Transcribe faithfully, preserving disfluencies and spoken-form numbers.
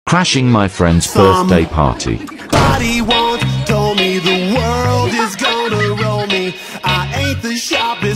Crashing my friend's birthday party. Somebody once told me the world is gonna roll me. I ain't the sharpest